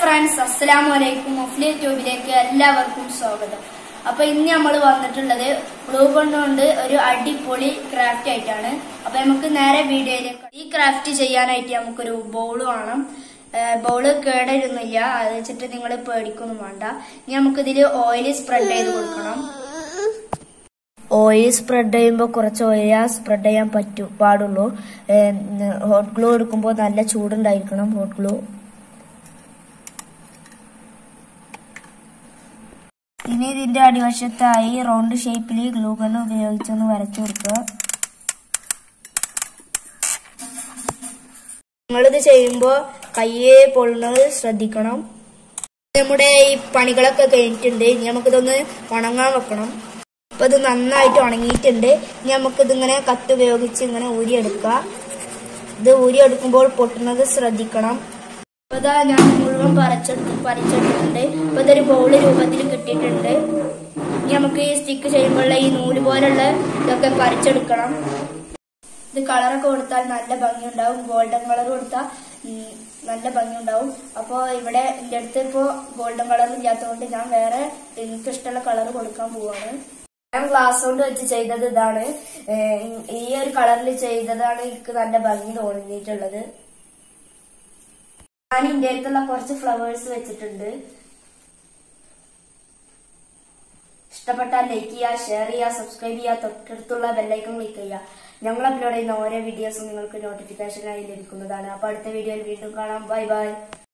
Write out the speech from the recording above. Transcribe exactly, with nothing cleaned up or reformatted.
Friends, അസ്സലാമു അലൈക്കും. മുഫ്ലിഹ് ട്യൂബിലേക്ക് എല്ലാവർക്കും സ്വാഗതം. അപ്പൊ ഇന്ന് നമ്മൾ വന്നിട്ടുള്ളത് ഗ്ലൂ ഗൺ കൊണ്ട് ഒരു അടിപൊളി ക്രാഫ്റ്റ് ആയിട്ടാണ്. അപ്പൊ നമുക്ക് നേരെ വീഡിയോയിലേക്ക്. ഈ ക്രാഫ്റ്റ് ചെയ്യാനായിട്ട് നമുക്കൊരു ബൗള് വേണം. ബൗള് കേടരുന്നില്ല, അത് വെച്ചിട്ട് നിങ്ങൾ പേടിക്കൊന്നും വേണ്ട. ഇനി നമുക്കിതിൽ ഓയിൽ സ്പ്രെഡ് ചെയ്ത് കൊടുക്കണം. ഓയിൽ സ്പ്രെഡ് ചെയ്യുമ്പോൾ കുറച്ച് ഓയിലാ സ്പ്രെഡ് ചെയ്യാൻ പറ്റൂ പാടുള്ളൂ. ഹോട്ട് ഗ്ലൂ എടുക്കുമ്പോൾ നല്ല ചൂടുണ്ടായിരിക്കണം. ഹോട്ട് ഗ്ലൂ ഇനി ഇതിന്റെ അടിവശത്തായി റൗണ്ട് ഷേപ്പിൽ ഗ്ലൂ ഗൺ ഉപയോഗിച്ചൊന്ന് വരച്ചു കൊടുക്കുക. നിങ്ങളിത് ചെയ്യുമ്പോൾ കയ്യെ പൊള്ളുന്നത് ശ്രദ്ധിക്കണം. നമ്മുടെ ഈ പണികളൊക്കെ കഴിഞ്ഞിട്ടുണ്ട്. ഇനി നമുക്കിതൊന്ന് ഉണങ്ങാൻ വെക്കണം. അപ്പൊ ഇത് നന്നായിട്ട് ഉണങ്ങിയിട്ടുണ്ട്. ഇനി നമുക്കിതിങ്ങനെ കത്ത് ഉപയോഗിച്ച് ഇങ്ങനെ ഊരിയെടുക്കുക. ഇത് ഊരിയെടുക്കുമ്പോൾ പൊട്ടുന്നത് ശ്രദ്ധിക്കണം. അപ്പൊ ഇതാ ഞാൻ മുഴുവൻ പറിച്ചെടുത്ത് പറിച്ചെടുത്തിട്ടുണ്ട്. അപ്പൊ ഇതൊരു ബൗള് രൂപത്തിൽ കിട്ടിയിട്ടുണ്ട്. ഇനി നമുക്ക് ഈ സ്റ്റിക്ക് ചെയ്യുമ്പോഴുള്ള ഈ നൂല് പോലുള്ള ഇതൊക്കെ പറിച്ചെടുക്കണം. ഇത് കളറൊക്കെ കൊടുത്താൽ നല്ല ഭംഗി ഉണ്ടാവും. ഗോൾഡൻ കളർ കൊടുത്താൽ നല്ല ഭംഗി ഉണ്ടാവും. അപ്പൊ ഇവിടെ എന്റെ അടുത്ത് ഇപ്പോ ഗോൾഡൻ കളർ ഇല്ലാത്തതുകൊണ്ട് ഞാൻ വേറെ എനിക്ക് ഇഷ്ടമുള്ള കളർ കൊടുക്കാൻ പോവാണ്. ഞാൻ ഗ്ലാസ് കൊണ്ട് വെച്ച് ചെയ്തത് ഇതാണ്. ഈ ഒരു കളറിൽ ചെയ്തതാണ് എനിക്ക് നല്ല ഭംഗി തോന്നിയിട്ടുള്ളത്. ഞാൻ ഇതിന്റെ അടുത്തുള്ള കുറച്ച് ഫ്ലവേഴ്സ് വെച്ചിട്ടുണ്ട്. ഇഷ്ടപ്പെട്ടാൽ ലൈക്ക് ചെയ്യുക, ഷെയർ ചെയ്യുക, സബ്സ്ക്രൈബ് ചെയ്യുക, തൊട്ടടുത്തുള്ള ബെല്ലൈക്കൺ ക്ലിക്ക് ചെയ്യുക. ഞങ്ങൾ അപ്ലോഡ് ചെയ്യുന്ന ഓരോ വീഡിയോസും നിങ്ങൾക്ക് നോട്ടിഫിക്കേഷനായി ലഭിക്കുന്നതാണ്. അപ്പൊ അടുത്ത വീഡിയോയിൽ വീണ്ടും കാണാം. Bye by.